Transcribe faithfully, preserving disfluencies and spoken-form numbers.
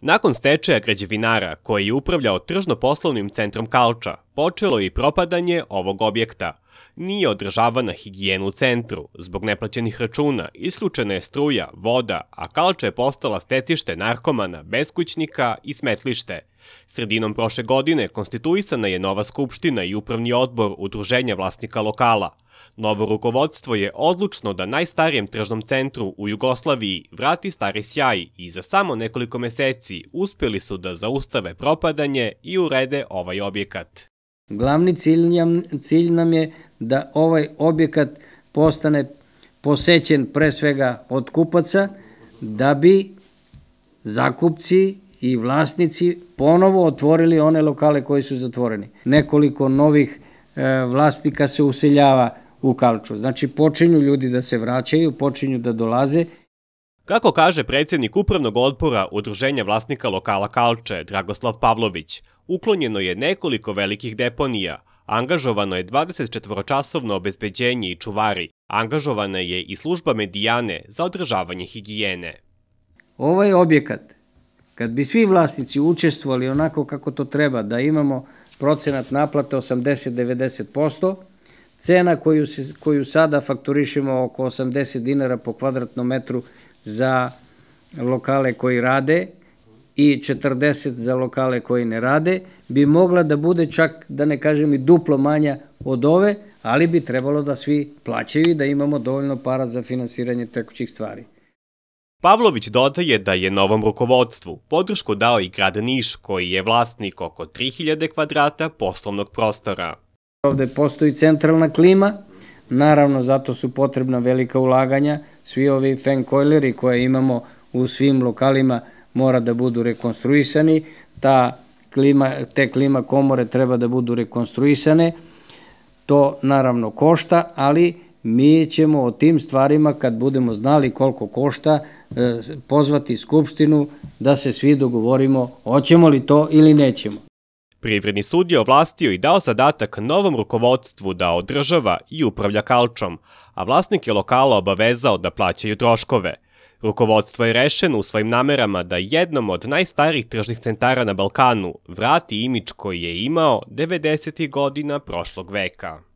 Nakon stečaja građevinara koji je upravljao tržno-poslovnim centrom Kalča, počelo je i propadanje ovog objekta. Nije održavana higijena u centru, zbog neplaćenih računa, isključena je struja, voda, a Kalča je postala stecište narkomana, beskućnika i smetlište. Sredinom prošle godine konstituisana je nova skupština i upravni odbor Udruženja vlasnika lokala. Novo rukovodstvo je odlučno da najstarijem tržnom centru u Jugoslaviji vrati stari sjaj i za samo nekoliko meseci uspeli su da zaustave propadanje i urede ovaj objekat. Glavni cilj nam je da ovaj objekat postane posećen pre svega od kupaca, da bi zakupci i vlasnici ponovo otvorili one lokale koji su zatvoreni. Nekoliko novih vlasnika se useljava u Kalču. Znači, počinju ljudi da se vraćaju, počinju da dolaze. Kako kaže predsjednik upravnog odbora Udruženja vlasnika lokala Kalče, Dragoslav Pavlović, uklonjeno je nekoliko velikih deponija, angažovano je dvadesetčetvoročasovno obezbeđenje i čuvari, angažovana je i služba medijane za održavanje higijene. Ovaj objekat, kad bi svi vlasnici učestvovali onako kako to treba, da imamo procenat naplate osamdeset do devedeset posto, cena koju, se, koju sada fakturišemo oko osamdeset dinara po kvadratnom metru za lokale koji rade i četrdeset za lokale koji ne rade, bi mogla da bude čak, da ne kažem, i duplo manja od ove, ali bi trebalo da svi plaćaju i da imamo dovoljno para za finansiranje tekućih stvari. Pavlović dodaje da je novom rukovodstvu podršku dao i grad Niš, koji je vlasnik oko tri hiljade kvadrata poslovnog prostora. Ovde postoji centralna klima, naravno zato su potrebna velika ulaganja, svi ovi fan coileri koje imamo u svim lokalima mora da budu rekonstruisani, ta klima, te klima komore treba da budu rekonstruisane, to naravno košta, ali mi ćemo o tim stvarima, kad budemo znali koliko košta, pozvati skupštinu da se svi dogovorimo hoćemo li to ili nećemo. Privredni sud je ovlastio i dao zadatak novom rukovodstvu da održava i upravlja Kalčom, a vlasnike lokala obavezao da plaćaju troškove. Rukovodstvo je rešeno u svojim namerama da jednom od najstarijih tržnih centara na Balkanu vrati imidž koji je imao devedesetih godina prošlog veka.